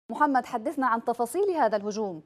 محمد، حدثنا عن تفاصيل هذا الهجوم.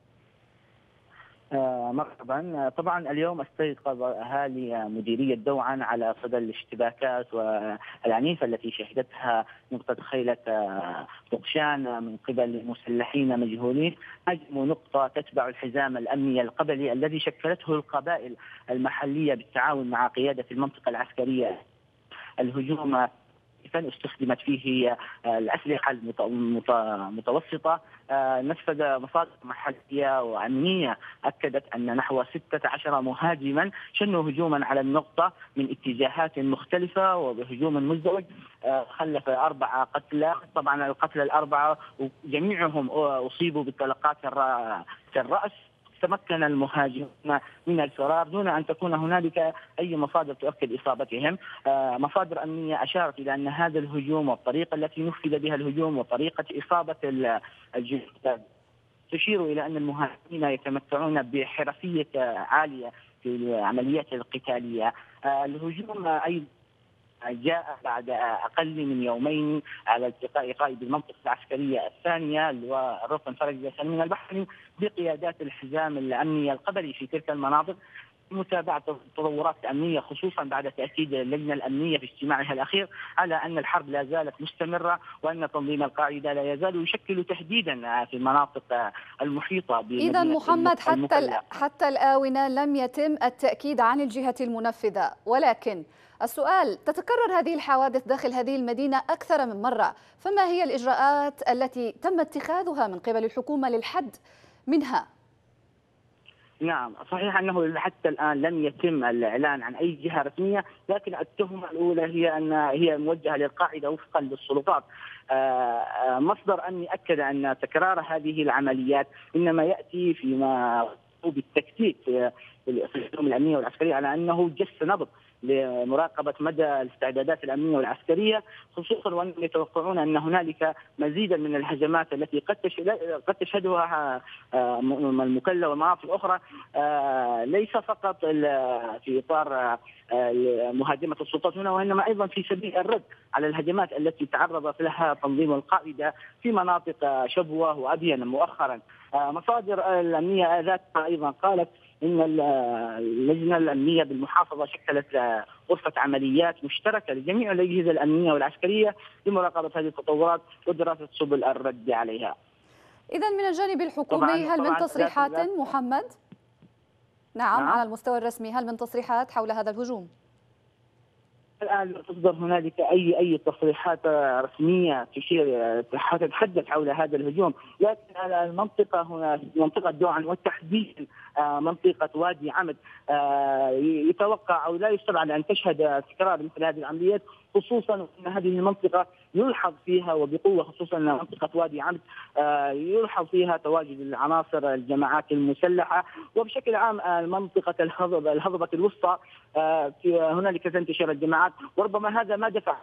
مرحبا. طبعا اليوم استيقظ اهالي مديريه دوعا على صدى الاشتباكات والعنيفه التي شهدتها نقطه خيله طقشان من قبل مسلحين مجهولين هاجموا نقطه تتبع الحزام الامني القبلي الذي شكلته القبائل المحليه بالتعاون مع قياده المنطقه العسكريه. الهجوم استخدمت فيه الأسلحة المتوسطة. نفذ مصادر محلية وأمنية أكدت أن نحو 16 مهاجما شنوا هجوما على النقطة من اتجاهات مختلفة وبهجوم مزدوج خلف 4 قتلى. طبعا القتلى ال4 جميعهم أصيبوا بطلقات في الرأس. تمكن المهاجمون من الفرار دون أن تكون هنالك أي مصادر تؤكد إصابتهم. مصادر أمنية أشارت إلى أن هذا الهجوم والطريقة التي نفذ بها الهجوم وطريقة إصابة الجثث تشير إلى أن المهاجمين يتمتعون بحرفية عالية في العمليات القتالية. الهجوم أيضا جاء بعد أقل من يومين على التقاء قائد المنطقة العسكرية الثانية اللواء الركن فرج سليم البحري بقيادات الحزام الأمني القبلي في تلك المناطق متابعة التطورات الأمنية، خصوصا بعد تأكيد اللجنة الأمنية في اجتماعها الأخير على أن الحرب لا زالت مستمرة وأن تنظيم القاعدة لا يزال يشكل تهديدا في المناطق المحيطة بمدينة إذا محمد، المكلا. حتى الآونة لم يتم التأكيد عن الجهة المنفذة، ولكن السؤال: تتكرر هذه الحوادث داخل هذه المدينة أكثر من مرة، فما هي الإجراءات التي تم اتخاذها من قبل الحكومة للحد منها؟ نعم، صحيح أنه حتى الآن لم يتم الإعلان عن أي جهة رسمية، لكن التهمة الأولى هي موجهة للقاعدة وفقا للسلطات. مصدر أمني أكد أن تكرار هذه العمليات إنما يأتي فيما بالتكتيك في الحكومة الأمنية والعسكرية على أنه جس نبض لمراقبة مدى الاستعدادات الأمنية والعسكرية، خصوصا وأنهم يتوقعون أن هنالك مزيدا من الهجمات التي قد تشهدها المكلا والمناطق الأخرى، ليس فقط في إطار مهاجمة السلطات هنا، وإنما أيضا في سبيل الرد على الهجمات التي تعرضت لها تنظيم القاعدة في مناطق شبوة وأبين مؤخرا. مصادر الأمنية ذاتها أيضا قالت إن اللجنة الأمنية بالمحافظة شكلت غرفة عمليات مشتركة لجميع الأجهزة الأمنية والعسكرية لمراقبة هذه التطورات ودراسة سبل الرد عليها. إذا من الجانب الحكومي هل من تصريحات محمد؟ نعم، على المستوى الرسمي هل من تصريحات حول هذا الهجوم؟ الآن لا تصدر هنالك أي تصريحات رسمية تتحدث حول هذا الهجوم، لكن على المنطقة هنا منطقة دوعا وتحديدا منطقة وادي عمد يتوقع أو لا يستبعد أن تشهد تكرار مثل هذه العمليات، خصوصا أن هذه المنطقة يلحظ فيها وبقوة، خصوصا منطقة وادي عمد يلحظ فيها تواجد العناصر الجماعات المسلحة، وبشكل عام منطقة الهضبة الوسطى هنالك تنتشر الجماعات، وربما هذا ما دفع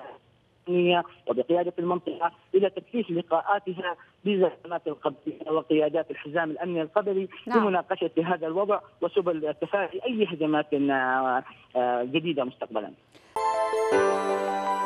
وبقيادة المنطقة إلى تكثيف لقاءاتها بزعامات القبلية وقيادات الحزام الأمني القبلي لمناقشة هذا الوضع وسبل تفادي أي هجمات جديدة مستقبلا.